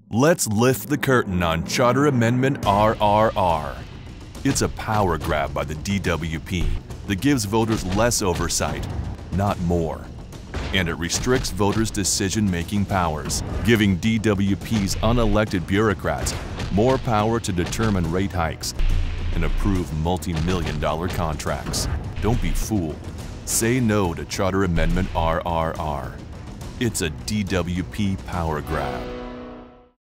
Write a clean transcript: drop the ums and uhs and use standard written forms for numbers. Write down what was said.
Let's lift the curtain on Charter Amendment RRR. It's a power grab by the DWP that gives voters less oversight, not more. And it restricts voters' decision-making powers, giving DWP's unelected bureaucrats more power to determine rate hikes and approve multi-million-dollar contracts. Don't be fooled. Say no to Charter Amendment RRR. It's a DWP power grab.